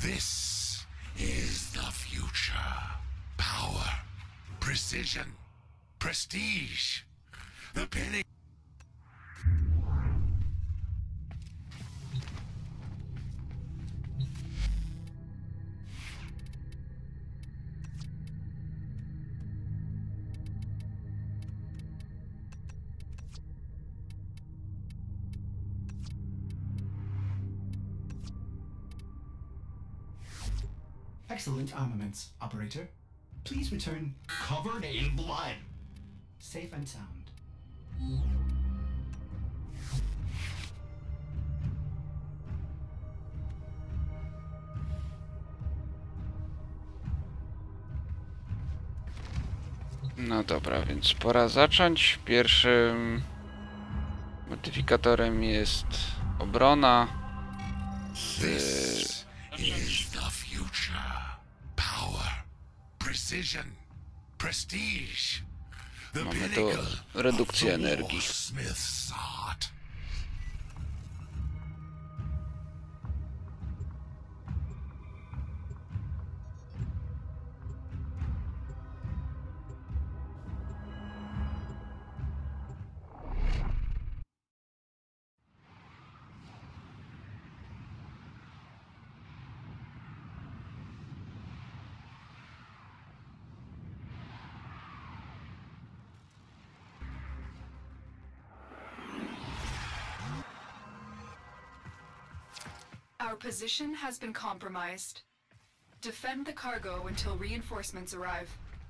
This is the future. Power, precision, prestige. The pinnacle. Excellent armaments, operator. Please return covered in blood. Safe and sound. No dobra, więc pora zacząć. Pierwszym modyfikatorem jest obrona. This is the future. Power, precision, prestige. The Mamy tu pinnacle redukcję of the energii. Warsmith's art. Our position has been compromised. Defend the cargo until reinforcements arrive.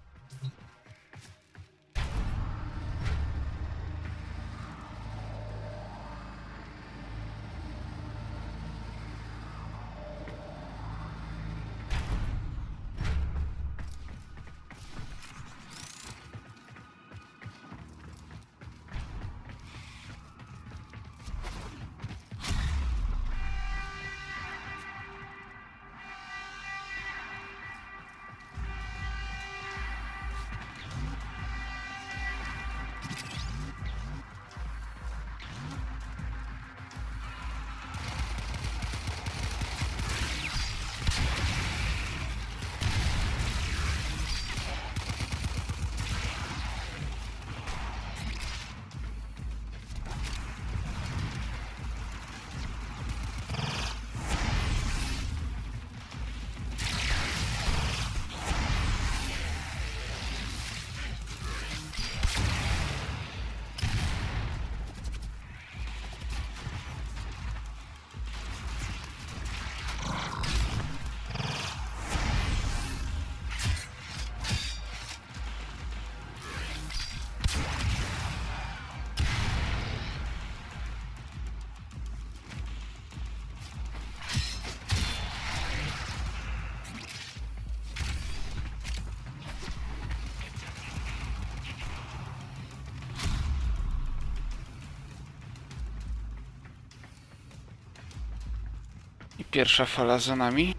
I pierwsza fala za nami.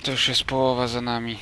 To już jest połowa za nami.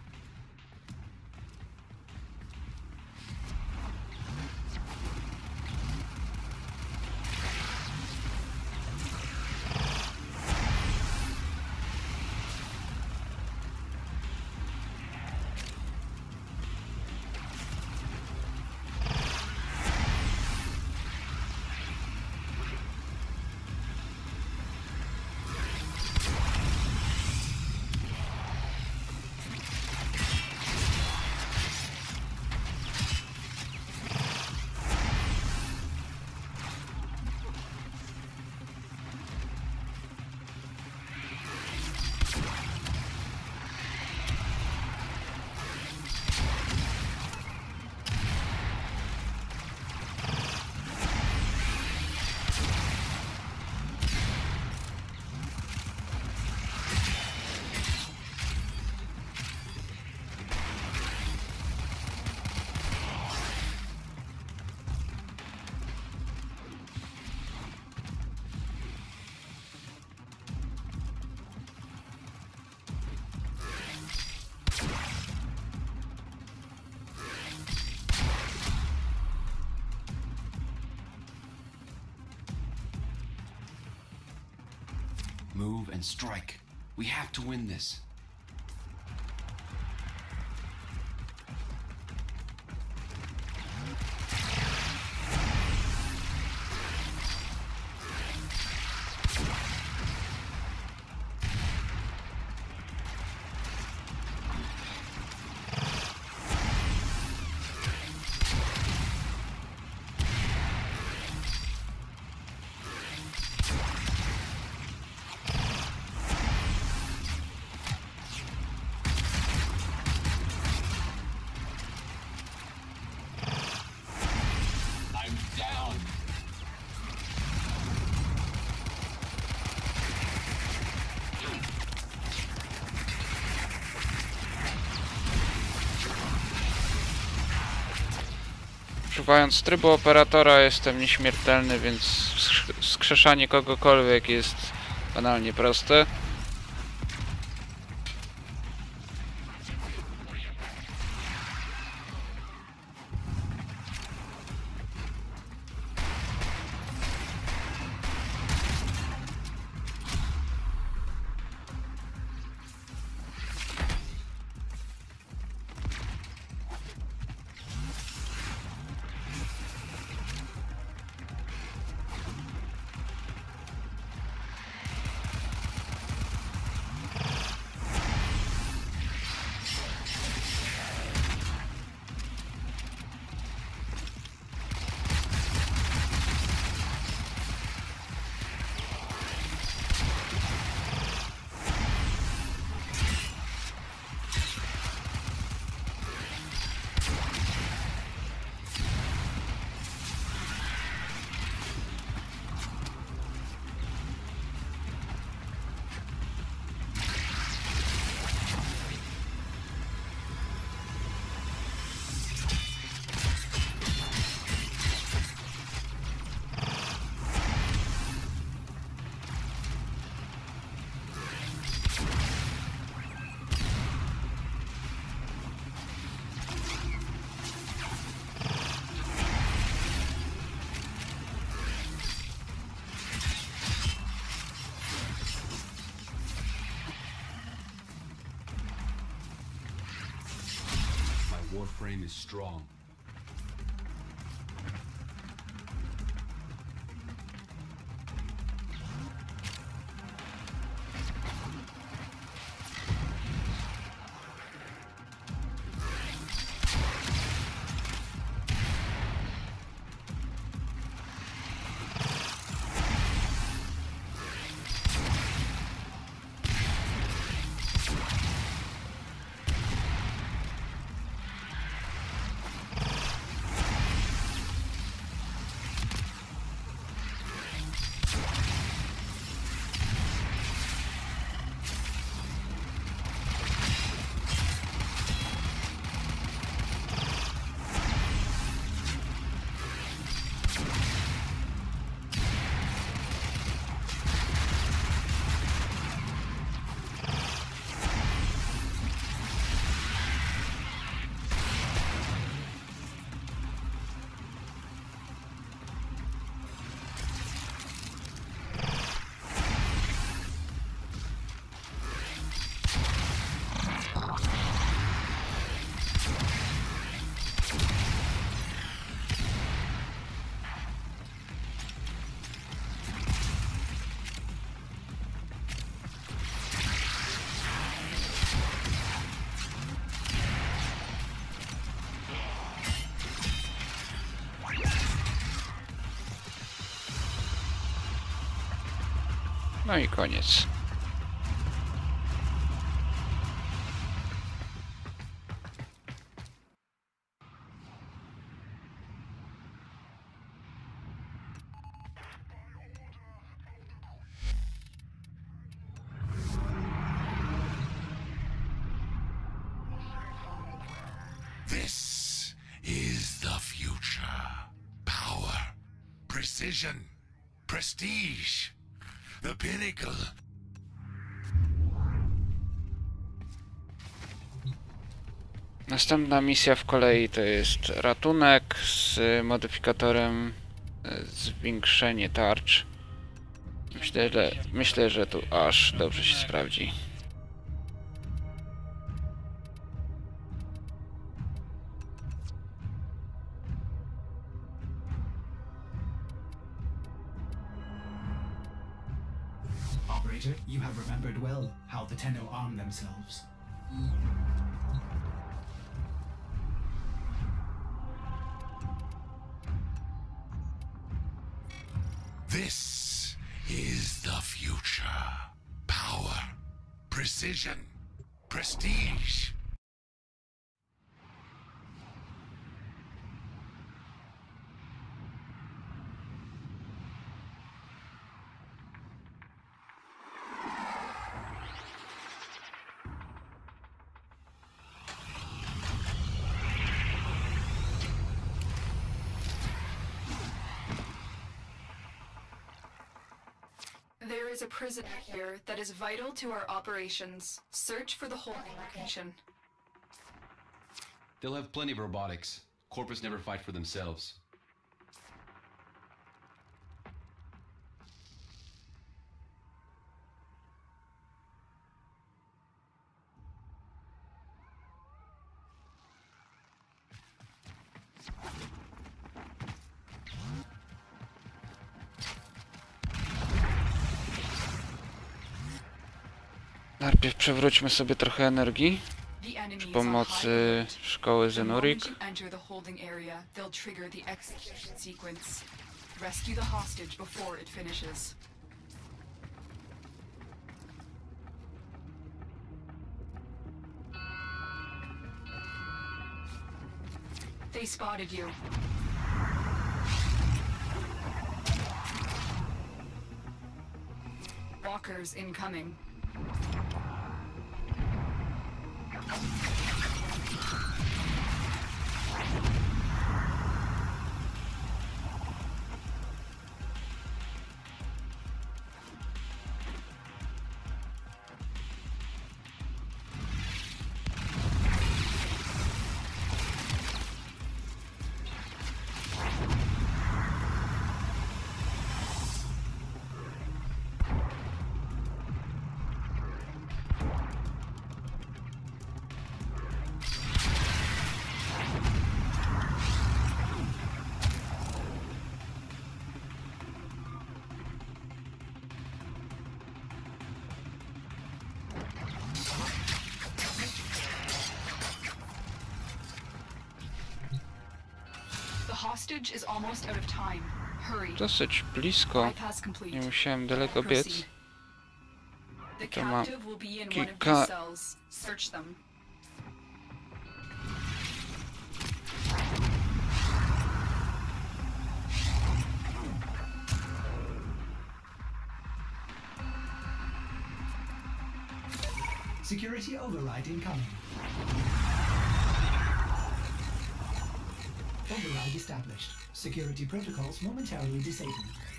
Move and strike. We have to win this. Używając trybu operatora jestem nieśmiertelny, więc wskrzeszanie kogokolwiek jest banalnie proste. Warframe is strong. No i koniec. This is the future. Power, precision, prestige. The pinnacle. Następna misja w kolei to jest ratunek z modyfikatorem zwiększenie tarcz. Myślę, że tu aż dobrze się sprawdzi. Operator, you have remembered well how the Tenno arm themselves. This is the future. Power, precision, prestige. There is a prison here that is vital to our operations. Search for the holding location. They'll have plenty of robotics. Corpus never fight for themselves. Najpierw przewróćmy sobie trochę energii The przy enemies are pomocy high. szkoły The moment Zenurik. you enter the holding area, they'll trigger the execution sequence. Rescue the hostage before it finishes. They spotted you. Walkers incoming. The hostage is almost out of time. Hurry. Dosyć blisko. Bypass complete. Nie musiałem daleko biec. Proceed. The To mam captive will be in one of kilka- these cells. Search them. Security override incoming. Override established. Security protocols momentarily disabled.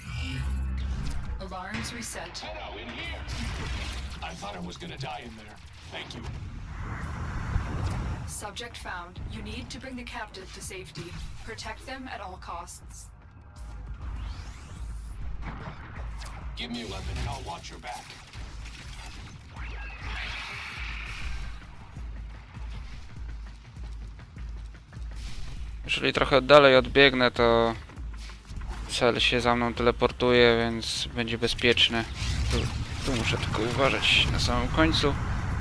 Alarms reset. Tenno, in here! I thought I was gonna die in there. Thank you. Subject found. You need to bring the captive to safety. Protect them at all costs. Give me a weapon and I'll watch your back. Jeżeli trochę dalej odbiegnę, to cel się za mną teleportuje, więc będzie bezpieczny. Tu muszę tylko uważać na samym końcu.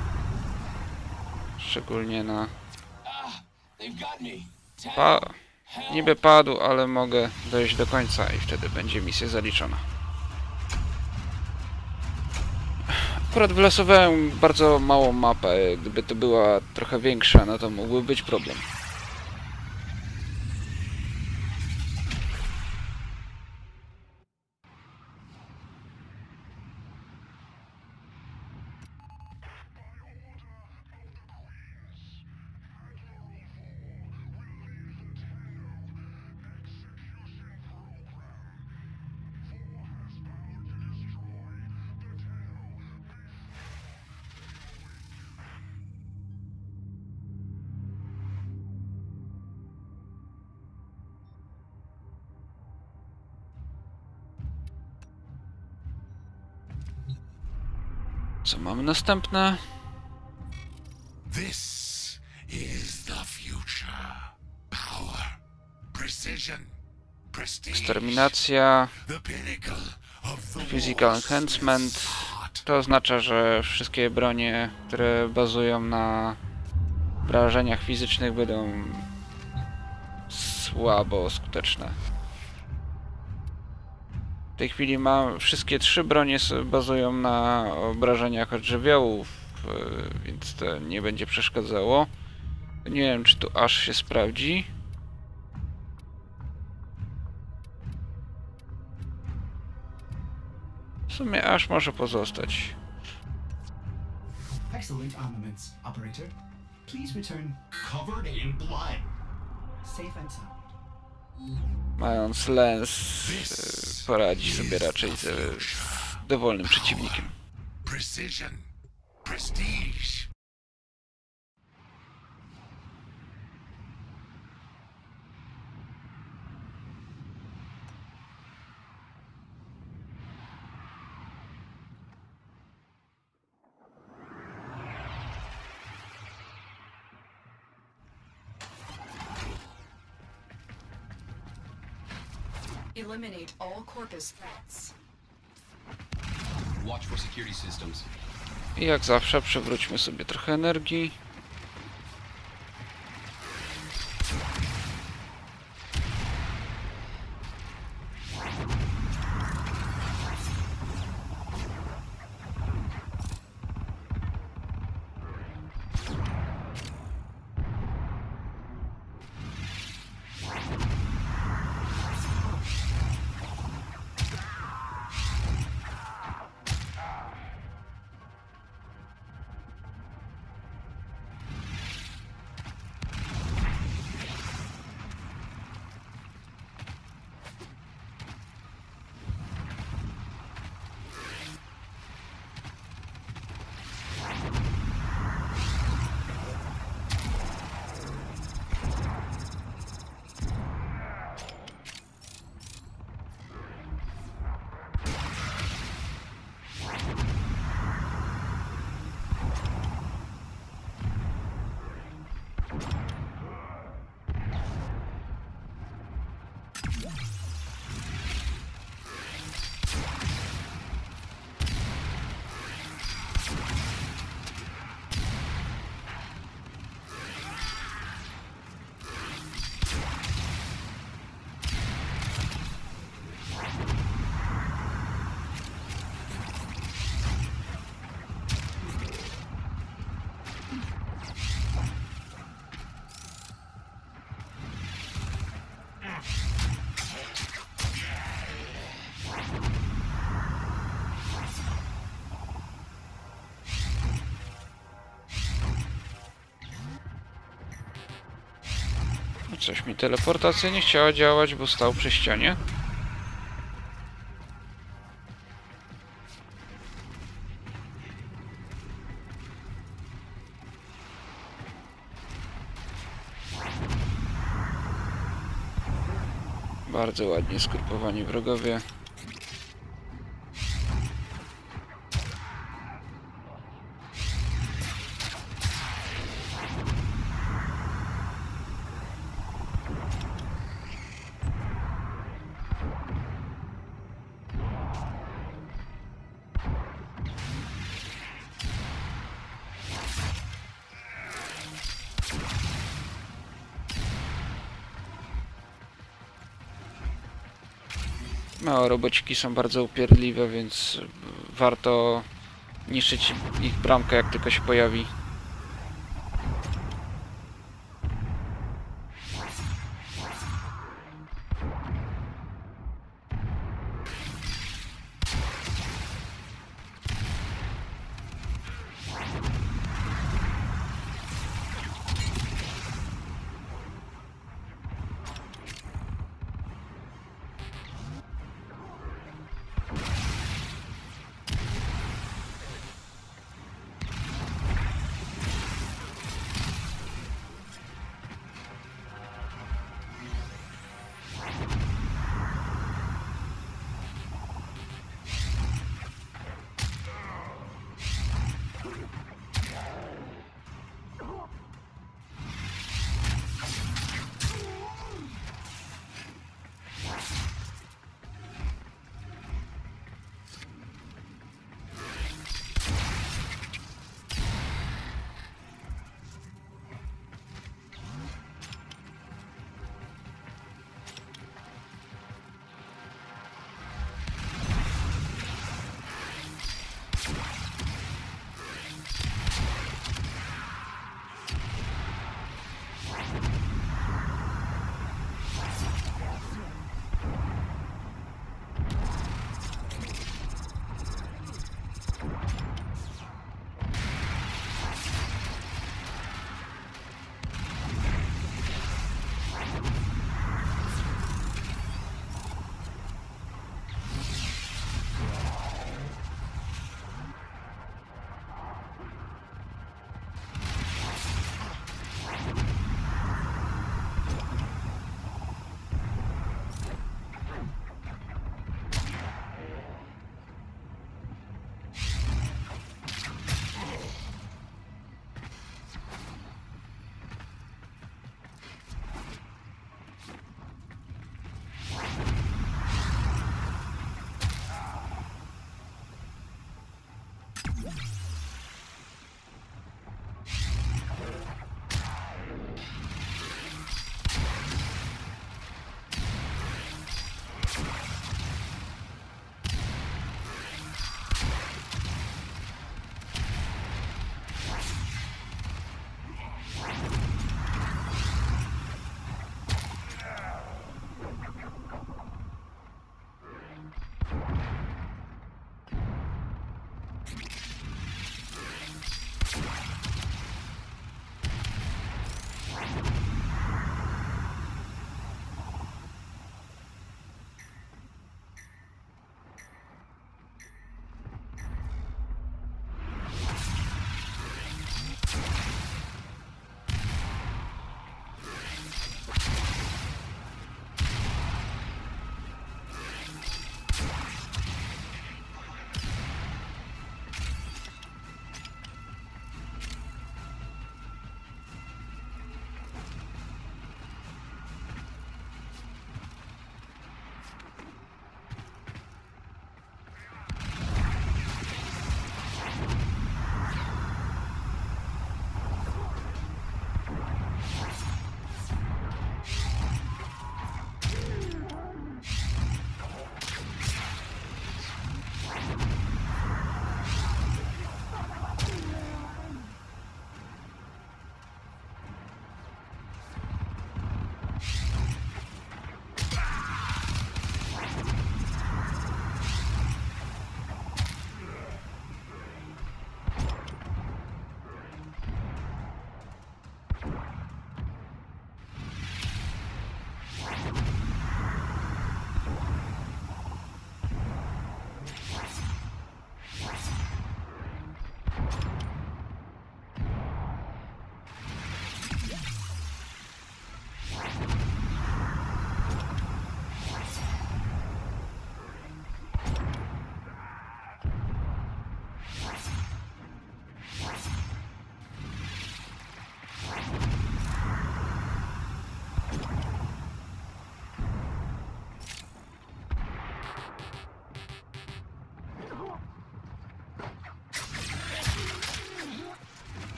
Szczególnie na... They've got me. Tenno. Niby padł, ale mogę dojść do końca i wtedy będzie misja zaliczona. Akurat wylosowałem bardzo małą mapę. Gdyby to była trochę większa, no to mógłby być problem. Co mamy następne? This is the future. Power, precision, prestige. Terminacja, The pinnacle of the physical enhancement. To oznacza, że wszystkie bronie, które bazują na wrażeniach fizycznych, będą słabo skuteczne. W tej chwili wszystkie 3 bronie bazują na obrażeniach od żywiołów, więc to nie będzie przeszkadzało. Nie wiem, czy tu aż się sprawdzi. W sumie aż może pozostać. Excellent armaments, operator. Please return covered in blood. Safe and sound. Mając lens, poradzi sobie raczej z dowolnym przeciwnikiem. Precision, prestige. Eliminate all Corpus threats. Watch for security systems. I jak zawsze przywróćmy sobie trochę energii. Coś mi teleportacja nie chciała działać, bo stał przy ścianie. Bardzo ładnie skrupowani wrogowie. Małe robociki są bardzo upierdliwe, więc warto niszczyć ich bramkę, jak tylko się pojawi.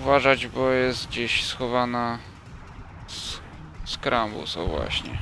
Uważać, bo jest gdzieś schowana Scrambus, o właśnie.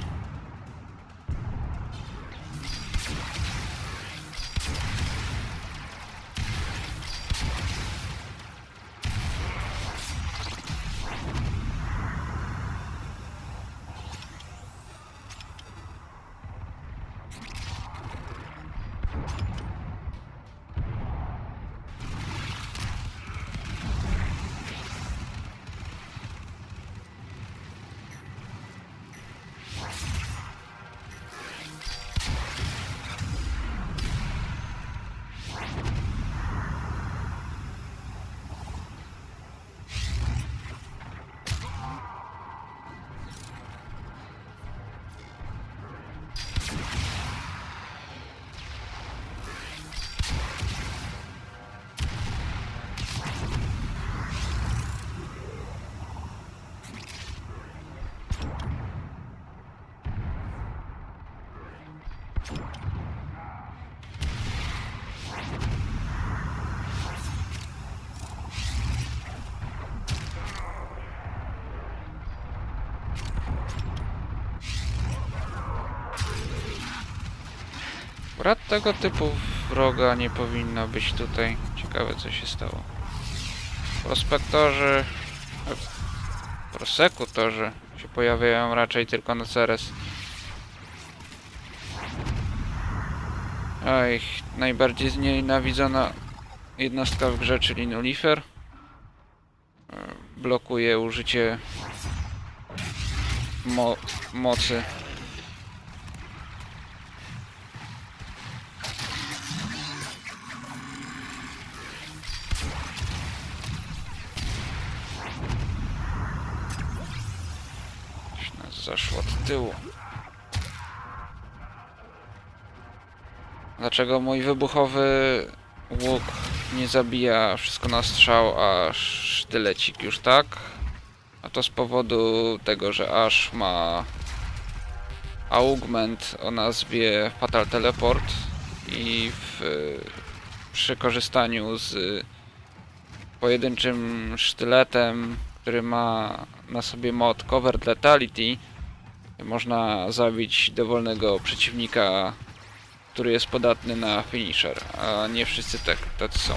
Akurat tego typu wroga nie powinno być tutaj. Ciekawe, co się stało. Prospektorzy... Prosekutorzy się pojawiają raczej tylko na Ceres. A ich najbardziej znienawidzona jednostka w grze, czyli Nullifer, blokuje użycie mocy. Zaszło od tyłu. Dlaczego mój wybuchowy łuk nie zabija wszystko na strzał, a sztylecik już tak? A to z powodu tego, że Ash ma augment o nazwie Fatal Teleport i przy korzystaniu z pojedynczym sztyletem, który ma na sobie mod Covert Lethality, można zabić dowolnego przeciwnika, który jest podatny na finisher, a nie wszyscy tacy są.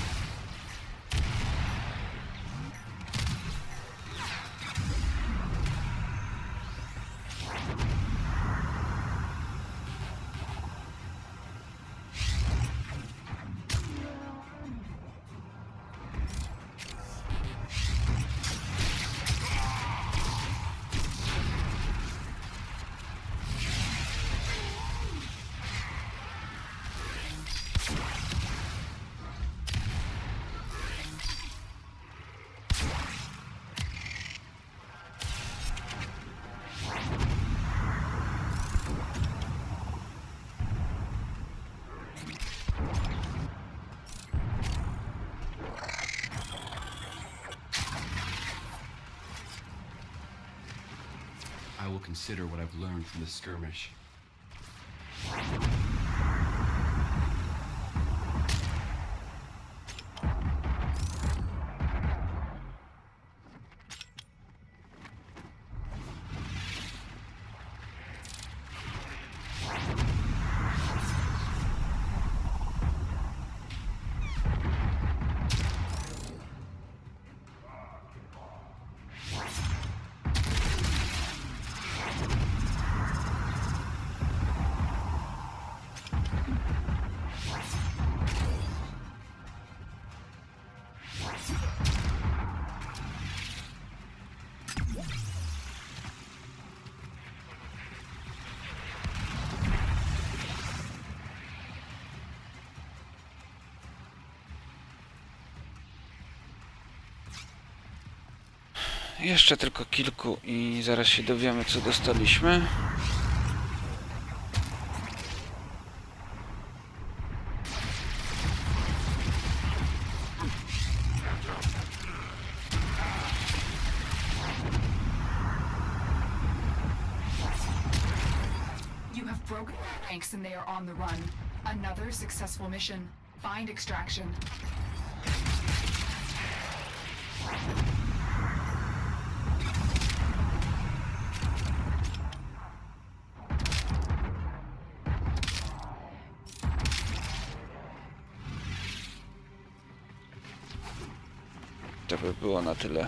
I will consider what I've learned from this skirmish. Jeszcze tylko kilku i zaraz się dowiemy, co dostaliśmy. You have broken ranks and they are on the run. Another successful mission. Find extraction. To by było na tyle.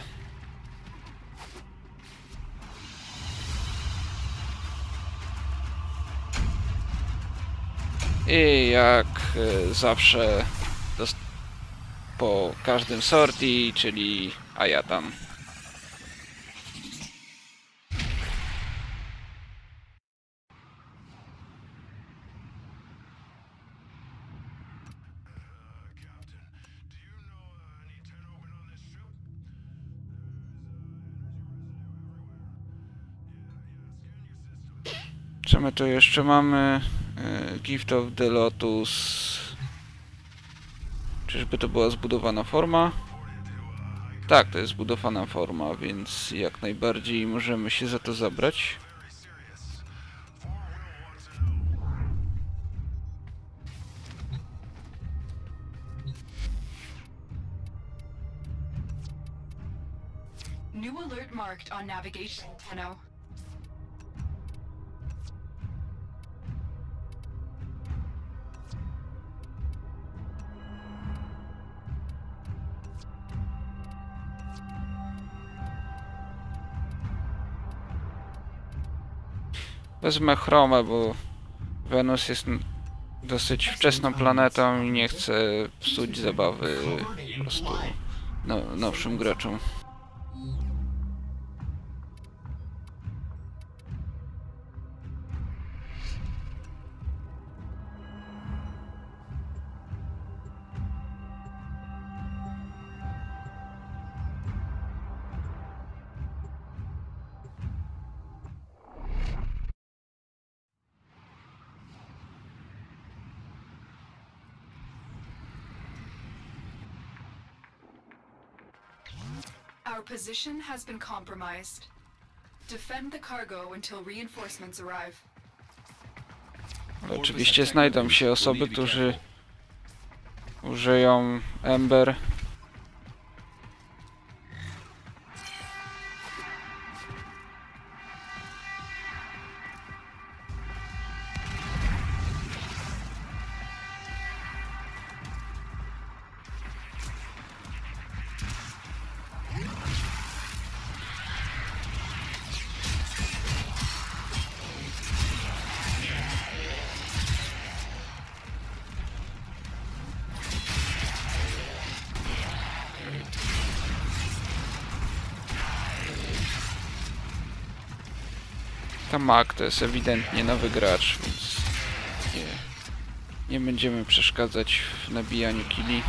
I jak zawsze po każdym sortii, czyli Ayatan. Co my tu jeszcze mamy? Gift of the Lotus. Czyżby to była zbudowana forma? Tak, to jest zbudowana forma, więc jak najbardziej możemy się za to zabrać. New alert marked on navigation panel. Wezmę Chromę, bo Wenus jest dosyć wczesną planetą i nie chcę psuć zabawy po prostu nowszym graczom. Our position has been compromised. Defend the cargo until reinforcements arrive. Oczywiście znajdą się osoby, którzy użyją Ember. Ta Mag to jest ewidentnie nowy gracz, więc nie będziemy przeszkadzać w nabijaniu killi.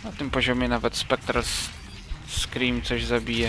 Na tym poziomie nawet Spectral Scream coś zabije.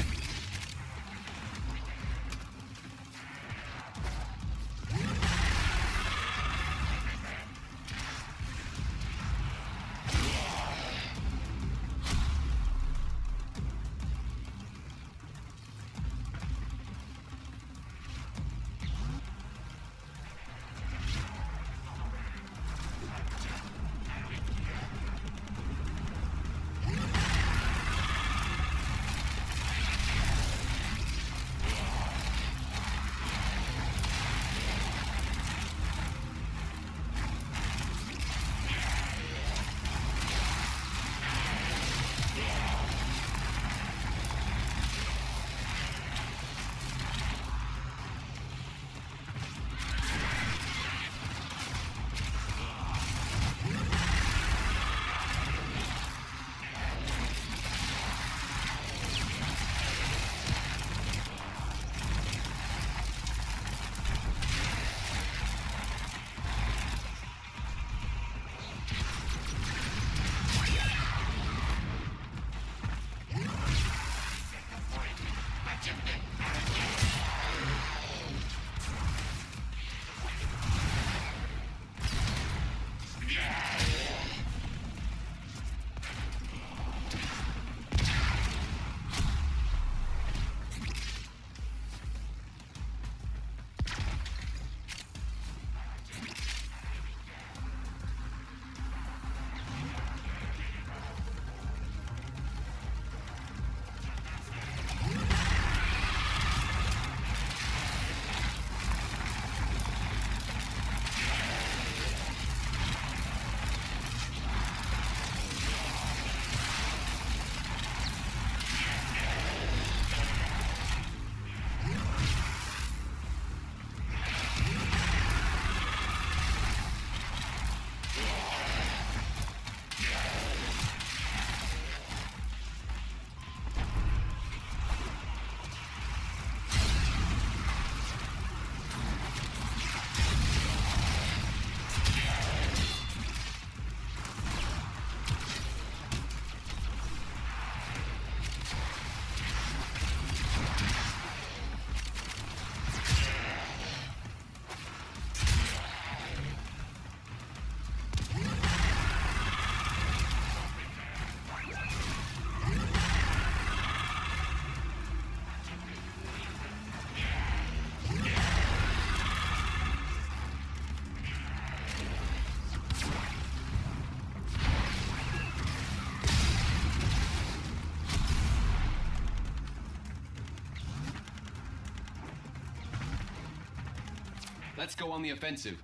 Let's go on the offensive.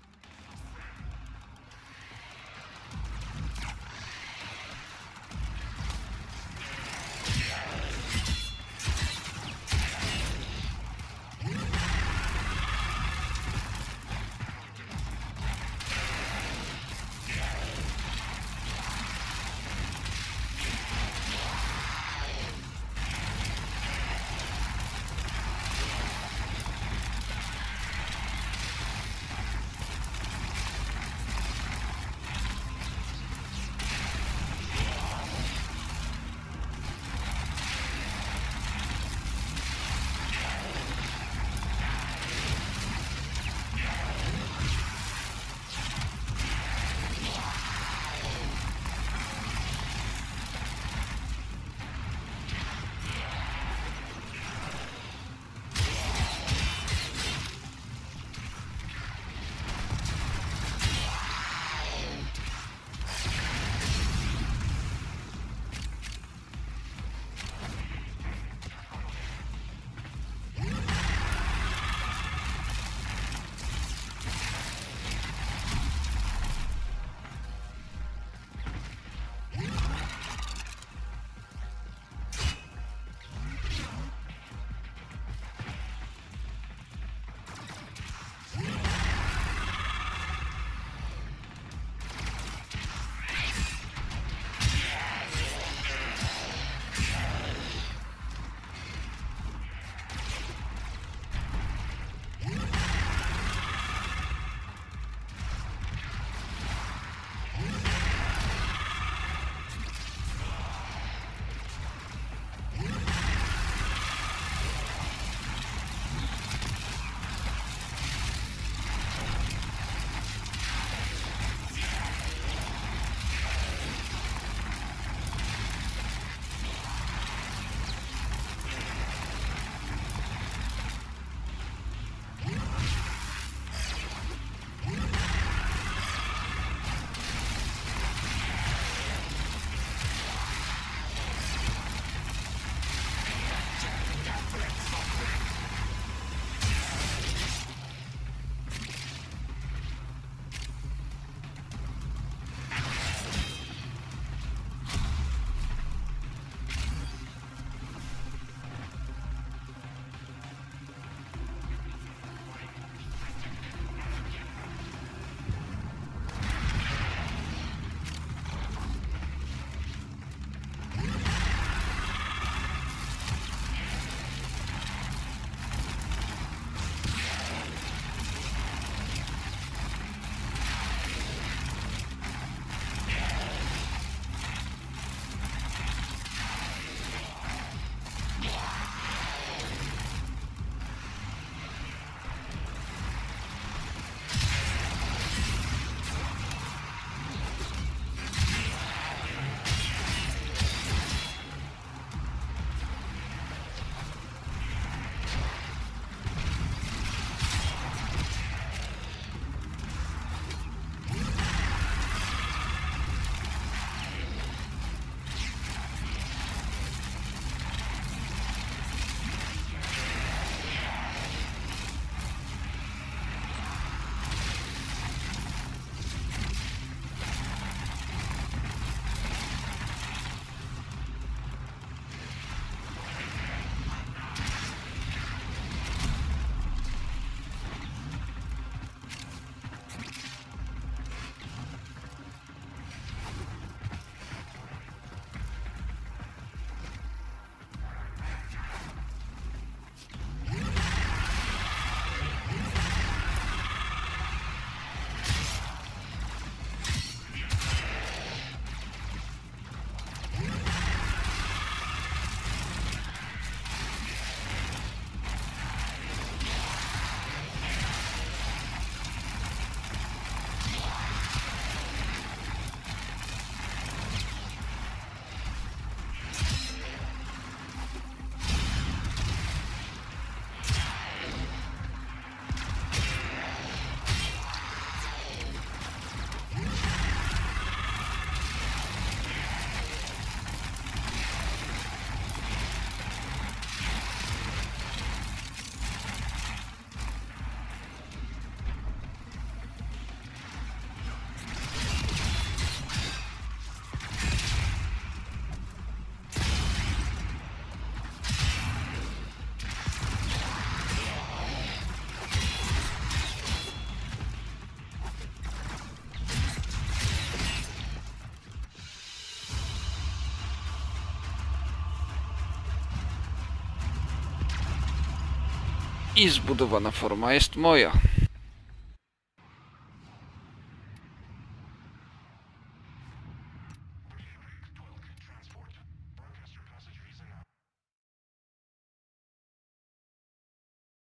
I zbudowana forma jest moja.